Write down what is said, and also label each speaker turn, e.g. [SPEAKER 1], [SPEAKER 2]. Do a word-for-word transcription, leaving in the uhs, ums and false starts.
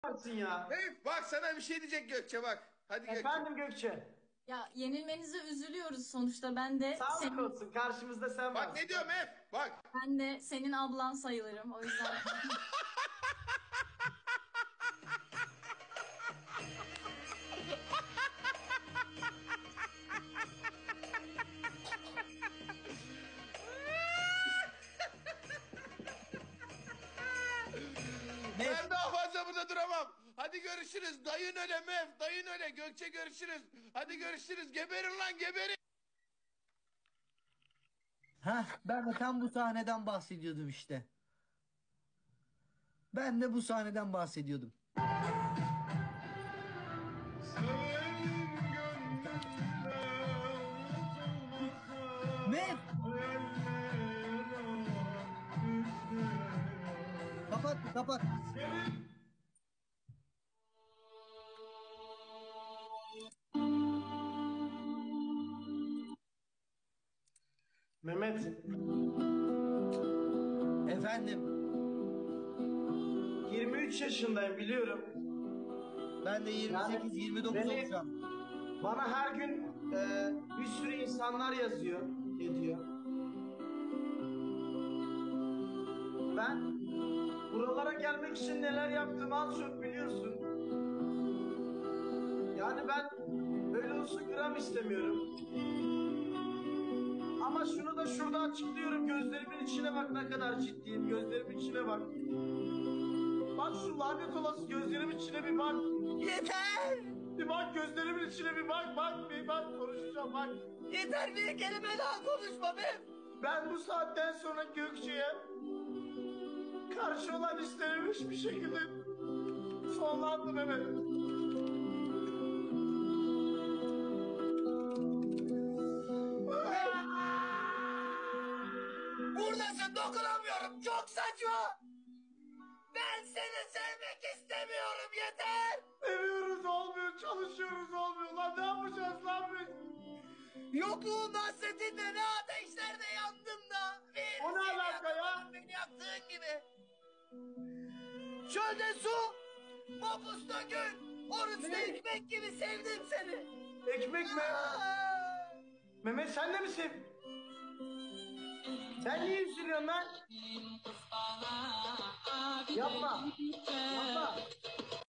[SPEAKER 1] Varsın ya.
[SPEAKER 2] Hey, bak sana bir şey diyecek Gökçe bak. Hadi Gökçe.
[SPEAKER 1] Efendim Gökçe.
[SPEAKER 3] Ya yenilmenize üzülüyoruz sonuçta. Ben de
[SPEAKER 1] Sağlık
[SPEAKER 3] senin
[SPEAKER 1] olsun. Karşımızda sen
[SPEAKER 2] Bak
[SPEAKER 1] varsın.
[SPEAKER 2] ne diyorum hep. Bak.
[SPEAKER 3] ben de senin ablan sayılırım. O yüzden
[SPEAKER 2] Ben daha fazla burada duramam. Hadi görüşürüz. Dayın öyle Mef. Dayın öyle. Gökçe görüşürüz. Hadi görüşürüz. Geberin lan geberin.
[SPEAKER 4] Heh, ben de tam bu sahneden bahsediyordum işte. Ben de bu sahneden bahsediyordum. Mev! Kapat, kapat.
[SPEAKER 1] Mehmet.
[SPEAKER 4] Efendim,
[SPEAKER 1] yirmi üç yaşındayım biliyorum.
[SPEAKER 4] ben de yirmi sekiz yirmi dokuz
[SPEAKER 1] beni-
[SPEAKER 4] olacağım.
[SPEAKER 1] Bana her gün e, bir sürü insanlar yazıyor, ediyor. Ben buralara gelmek için neler yaptığımı az çok biliyorsun. Yani ben böyle olsun gram istemiyorum. Ama şunu da şurada açıklıyorum. Gözlerimin içine bak ne kadar ciddiyim. Gözlerimin içine bak. Bak şu lanet olası gözlerimin içine bir bak.
[SPEAKER 4] Yeter!
[SPEAKER 1] Bir bak gözlerimin içine bir bak. Bak bir bak konuşacağım bak.
[SPEAKER 4] Yeter, bir kelime daha konuşma Mev!
[SPEAKER 1] Ben bu saatten sonra Gökçe'ye karşı olan hislerim hiçbir şekilde sonlandı Mehmet.
[SPEAKER 4] Buradasın, dokunamıyorum, çok saçma! Ben seni sevmek istemiyorum, yeter!
[SPEAKER 1] Seviyoruz olmuyor, çalışıyoruz olmuyor. Lan ne yapacağız lan biz?
[SPEAKER 4] Yokluğun hasretinde ne ateşlerde yandım da. Bir
[SPEAKER 1] O ne
[SPEAKER 4] seni
[SPEAKER 1] alaka ya?
[SPEAKER 4] yakamadım, beni yaktığın gibi. Çölde su, mapusta gün, oruçta
[SPEAKER 1] Ne?
[SPEAKER 4] ekmek gibi sevdim seni.
[SPEAKER 1] Ekmek mi?
[SPEAKER 4] Aa!
[SPEAKER 1] Mehmet sen de mi sev? Sen niye üzülüyorsun lan? Yapma. Yapma.